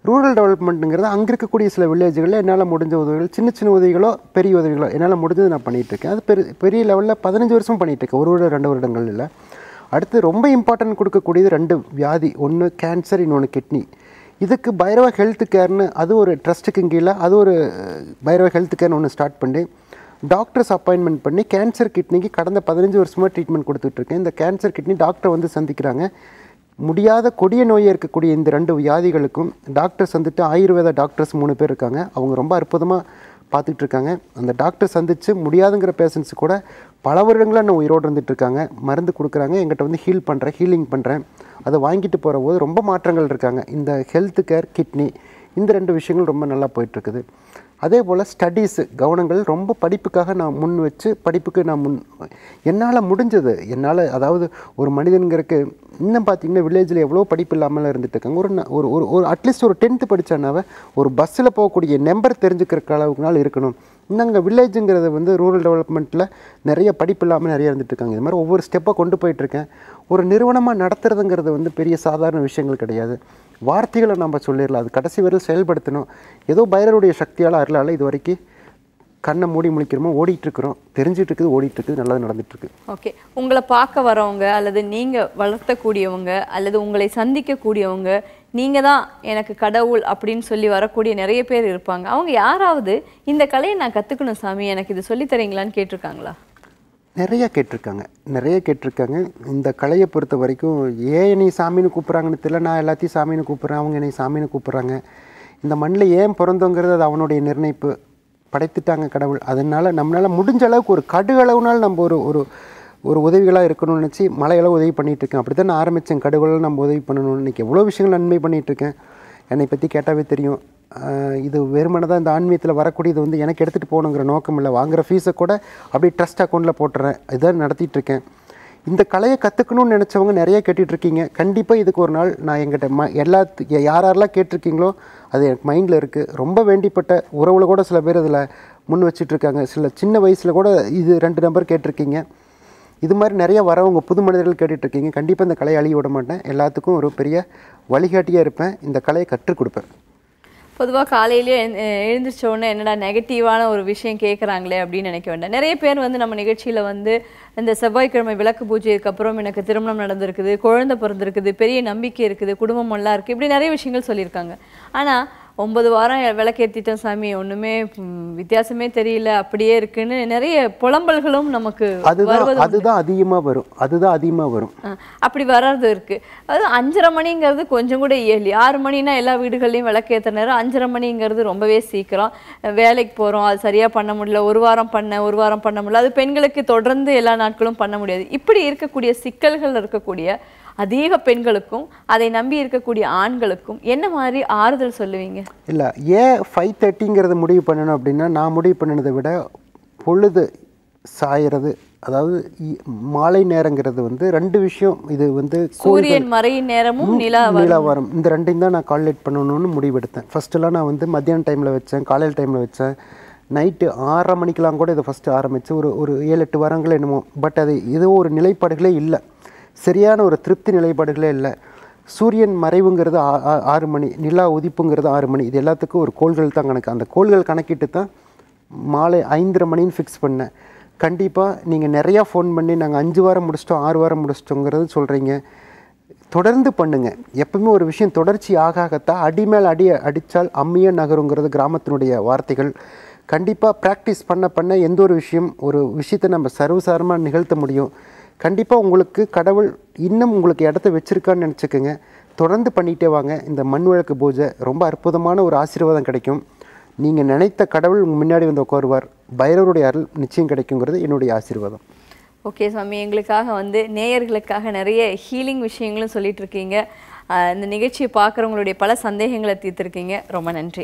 S2: ரூரல் டெவலப்மெண்ட்டுங்கிறது அங்கே இருக்கக்கூடிய சில வில்லேஜுகளில் என்னால் முடிஞ்ச உதவிகள் சின்ன சின்ன உதவிகளோ பெரிய உதவிகளோ என்னால் முடிஞ்சது நான் பண்ணிகிட்ருக்கேன். அது பெரிய பெரிய லெவலில் பதினஞ்சு வருஷம் பண்ணிகிட்ருக்கேன், ஒரு வருடம் ரெண்டு வருடங்கள் இல்லை. அடுத்து ரொம்ப இம்பார்ட்டன்ட் கொடுக்கக்கூடியது ரெண்டு வியாதி, ஒன்று கேன்சர், இன்னொன்று கிட்னி. இதுக்கு பைரவ ஹெல்த் கேர்னு அது ஒரு ட்ரஸ்ட்டுக்கு கீழே அது ஒரு பைரவ ஹெல்த் கேர்னு ஒன்று ஸ்டார்ட் பண்ணி டாக்டர்ஸ் அப்பாயின்மெண்ட் பண்ணி கேன்சர் கிட்னிக்கு கடந்த பதினஞ்சு வருஷமாக ட்ரீட்மெண்ட் கொடுத்துட்ருக்கேன். இந்த கேன்சர் கிட்னி டாக்டரை வந்து சந்திக்கிறாங்க. முடியாத கொடிய நோயை இருக்கக்கூடிய இந்த ரெண்டு வியாதிகளுக்கும் டாக்டர்ஸ் வந்துட்டு ஆயுர்வேத டாக்டர்ஸ் மூணு பேர் இருக்காங்க. அவங்க ரொம்ப அற்புதமாக பார்த்துட்டு இருக்காங்க. அந்த டாக்டர் சந்தித்து முடியாதுங்கிற பேஷண்ட்ஸு கூட பல வருடங்களாக நான் உயிரோடு இருந்துகிட்ருக்காங்க. மருந்து கொடுக்குறாங்க, எங்கிட்ட வந்து ஹீல் பண்ணுறேன், ஹீலிங் பண்ணுறேன். அதை வாங்கிட்டு போகிற போது ரொம்ப மாற்றங்கள் இருக்காங்க. இந்த ஹெல்த் கேர், கிட்னி, இந்த ரெண்டு விஷயங்கள் ரொம்ப நல்லா போயிட்டுருக்குது. அதே போல் ஸ்டடீஸு கவனங்கள் ரொம்ப படிப்புக்காக நான் முன் வச்சு படிப்புக்கு நான் முன் என்னால் முடிஞ்சது என்னால் அதாவது ஒரு மனிதனுங்கிறதுக்கு இன்னும் பார்த்திங்கன்னா வில்லேஜில் எவ்வளோ படிப்பு இல்லாமல் இருந்துட்டு இருக்காங்க. ஒரு ஒரு ஒரு ஒரு அட்லீஸ்ட் ஒரு டென்த்து படித்தானாவே ஒரு பஸ்ஸில் போகக்கூடிய நம்பர் தெரிஞ்சுக்கிற அளவுக்குனால இருக்கணும். இன்னங்க வில்லேஜுங்கிறது வந்து ரூரல் டெவலப்மெண்ட்டில் நிறைய படிப்பு இல்லாமல் நிறைய இருந்துட்டு இருக்காங்க. இது மாதிரி ஒவ்வொரு ஸ்டெப்பாக கொண்டு போயிட்டுருக்கேன். ஒரு நிறுவனமாக நடத்துறதுங்கிறது வந்து பெரிய சாதாரண விஷயங்கள் கிடையாது. வார்த்தைகளை நம்ம சொல்லிடலாம், அது கடைசி வரையில் செயல்படுத்தணும். ஏதோ பைரவருடைய சக்தியால் அருளால் இது வரைக்கும் கண்ணை மூடி முழிக்கிறோமோ ஓடிட்டுருக்குறோம், தெரிஞ்சிட்டு இருக்குது, ஓடிட்டுருக்கு, நல்லது நடந்துட்டுருக்கு.
S1: ஓகே, உங்களை பார்க்க வரவங்க அல்லது நீங்கள் வளர்த்தக்கூடியவங்க அல்லது உங்களை சந்திக்கக்கூடியவங்க நீங்கள் தான் எனக்கு கடவுள் அப்படின்னு சொல்லி வரக்கூடிய நிறைய பேர் இருப்பாங்க. அவங்க யாராவது இந்த கலையை நான் கற்றுக்கணும் சாமி, எனக்கு இது சொல்லித்தரீங்களான்னு கேட்டிருக்காங்களா?
S2: நிறைய கேட்டிருக்காங்க நிறைய கேட்டிருக்காங்க இந்த கலையை பொறுத்த வரைக்கும். ஏன் என்னை சாமின்னு கூப்பிட்றாங்கன்னு தெரியல, நான் எல்லாத்தையும் சாமின்னு கூப்பிட்றேன், அவங்க என்னை சாமின்னு கூப்பிட்றாங்க. இந்த மண்ணில் ஏன் பிறந்தோங்கிறது அது அவனுடைய நிர்ணயிப்பு. படைத்துட்டாங்க கடவுள். அதனால் நம்மளால் முடிஞ்ச அளவுக்கு ஒரு கடுகளவுனால் நம்ம ஒரு ஒரு ஒரு உதவிகளாக இருக்கணும்னு நினச்சி மலையளவு உதவி பண்ணிகிட்ருக்கேன். அப்படி தான் நான் ஆரம்பித்தேன், கடுகளவு நம்ம உதவி பண்ணணும்னு. இன்றைக்கி எவ்வளோ விஷயங்கள் நன்மை பண்ணிகிட்ருக்கேன். என்னை பற்றி கேட்டாவே தெரியும். இது வெறுமனை தான் இந்த ஆன்மீகத்தில் வரக்கூடியது வந்து எனக்கு எடுத்துகிட்டு போகணுங்கிற நோக்கம் இல்லை. வாங்குகிற ஃபீஸை கூட அப்படியே ட்ரஸ்ட் அக்கௌண்ட்டில் போட்டுறேன். இதான் நடத்திட்டுருக்கேன். இந்த கலையை கற்றுக்கணும்னு நினச்சவங்க நிறைய கேட்டுட்ருக்கீங்க. கண்டிப்பாக இதுக்கு ஒரு நாள் நான் எங்கிட்ட ம எல்லாத்து யார் யாரெல்லாம் கேட்டிருக்கீங்களோ அது எனக்கு மைண்டில் இருக்குது. ரொம்ப வேண்டிப்பட்ட உறவில் கூட சில பேர் இதில் முன் வச்சிட்ருக்காங்க. சில சின்ன வயசில் கூட இது ரெண்டு நம்பர் கேட்டிருக்கீங்க. இது மாதிரி நிறைய வரவங்க புது மனிதர்கள் கேட்டுட்ருக்கீங்க. கண்டிப்பாக இந்த கலையை அழிய விட மாட்டேன். எல்லாத்துக்கும் ஒரு பெரிய வழிகாட்டியாக இருப்பேன். இந்த கலையை கற்றுக் கொடுப்பேன்.
S1: பொதுவாக காலையிலே எழுந்திரிச்சோடனே என்னடா நெகட்டிவான ஒரு விஷயம் கேட்குறாங்களே அப்படின்னு நினைக்க வேண்டாம். நிறைய பேர் வந்து நம்ம நிகழ்ச்சியில் வந்து இந்த செவ்வாய்க்கிழமை விளக்கு பூஜைக்கு அப்புறம் எனக்கு திருமணம் நடந்திருக்குது, குழந்தை பிறந்திருக்குது, பெரிய நம்பிக்கை இருக்குது, குடும்பம் எல்லாம் இருக்குது, இப்படி நிறைய விஷயங்கள் சொல்லியிருக்காங்க. ஆனால் ஒன்பது வாரம் விளக்கேற்றிட்டோம் சாமி, ஒன்றுமே வித்தியாசமே தெரியல, அப்படியே இருக்குன்னு நிறைய புலம்பல்களும் நமக்கு
S2: அதுதான் அதுதான் அதிகமாக வரும் அதுதான் அதிகமாக வரும்
S1: அப்படி வர்றது இருக்கு. அது அஞ்சரை மணிங்கிறது கொஞ்சம் கூட இயலி. ஆறு மணினா எல்லா வீடுகள்லையும் விளக்கேற்ற நேரம், அஞ்சரை மணிங்கிறது ரொம்பவே சீக்கிரம். வேலைக்கு போகிறோம், அது சரியாக பண்ண முடியல, ஒரு வாரம் பண்ண ஒரு வாரம் பண்ண முடியல, அது பெண்களுக்கு தொடர்ந்து எல்லா நாட்களும் பண்ண முடியாது. இப்படி இருக்கக்கூடிய சிக்கல்கள் இருக்கக்கூடிய அதிக பெண்களுக்கும் அதை நம்பி இருக்கக்கூடிய ஆண்களுக்கும் என்ன மாதிரி ஆறுதல் சொல்லுவீங்க? இல்லை,
S2: ஏன் ஃபைவ் தேர்ட்டிங்கிறத முடிவு பண்ணணும் அப்படின்னா, நான் முடிவு பண்ணினதை விட பொழுது சாயறது, அதாவது மாலை நேரங்கிறது வந்து ரெண்டு விஷயம். இது வந்து
S1: சூரியன் மறையின் நேரமும் நிலா
S2: நிலாவரம், இந்த ரெண்டையும் தான் நான் கால்குலேட் பண்ணணும்னு முடிவெடுத்தேன். ஃபஸ்ட்டெல்லாம் நான் வந்து மத்தியான டைமில் வச்சேன், காலையில் டைமில் வச்சேன், நைட்டு ஆறரை மணிக்கெலாம் கூட இதை ஃபஸ்ட்டு ஆரம்பித்து ஒரு ஒரு ஏழு எட்டு வாரங்கள் என்னமோ. பட் அது ஏதோ ஒரு நிலைப்பாடுகளே இல்லை, சரியான ஒரு திருப்தி நிலைப்பாடுகளே இல்லை. சூரியன் மறைவுங்கிறது ஆறு மணி, நிலா உதிப்புங்கிறது ஆறு மணி. இது எல்லாத்துக்கும் ஒரு கோள்கள் தான் கணக்கு. அந்த கோள்கள் கணக்கிட்டு தான் மாலை ஐந்தரை மணின்னு ஃபிக்ஸ் பண்ணேன். கண்டிப்பாக நீங்கள் நிறையா ஃபோன் பண்ணி நாங்கள் அஞ்சு வாரம் முடிச்சிட்டோம், ஆறு வாரம் முடிச்சிட்டோங்கிறது சொல்கிறீங்க. தொடர்ந்து பண்ணுங்கள். எப்பவுமே ஒரு விஷயம் தொடர்ச்சி ஆக ஆகத்தான் அடி மேல் அடி அடித்தால் அம்மிய நகருங்கிறது கிராமத்தினுடைய வார்த்தைகள். கண்டிப்பாக ப்ராக்டிஸ் பண்ண பண்ண எந்த ஒரு விஷயம் ஒரு விஷயத்தை நம்ம சர்வசாரமாக நிகழ்த்த முடியும். கண்டிப்பாக உங்களுக்கு கடவுள் இன்னும் உங்களுக்கு இடத்த வச்சுருக்கான்னு நினச்சிக்கோங்க. தொடர்ந்து பண்ணிகிட்டே வாங்க. இந்த மண் விளக்கு பூஜை ரொம்ப அற்புதமான ஒரு ஆசீர்வாதம் கிடைக்கும். நீங்கள் நினைத்த கடவுள் முன்னாடி வந்து உட்காருவார். பைரவருடைய அருள் நிச்சயம் கிடைக்குங்கிறது என்னுடைய ஆசீர்வாதம்.
S1: ஓகே சாமி, எங்களுக்காக வந்து நேயர்களுக்காக நிறைய ஹீலிங் விஷயங்களும் சொல்லிட்டு இருக்கீங்க. இந்த நிகழ்ச்சியை பார்க்குறவங்களுடைய பல சந்தேகங்களை தீர்த்துருக்கீங்க. ரொம்ப நன்றி.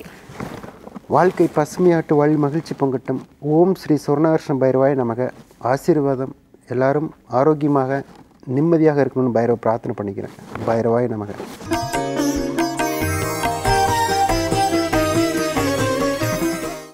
S2: வாழ்க்கை பசுமையாட்டு வாழ் மகிழ்ச்சி பொங்கட்டும். ஓம் ஸ்ரீ சொர்ணகர்ஷ்ண பைரவாய் நமக. ஆசீர்வாதம். எல்லாரும் ஆரோக்கியமாக நிம்மதியாக இருக்கணும்னு பைரவ பிரார்த்தனை பண்ணிக்கிறேன். பைரவாய் நமக.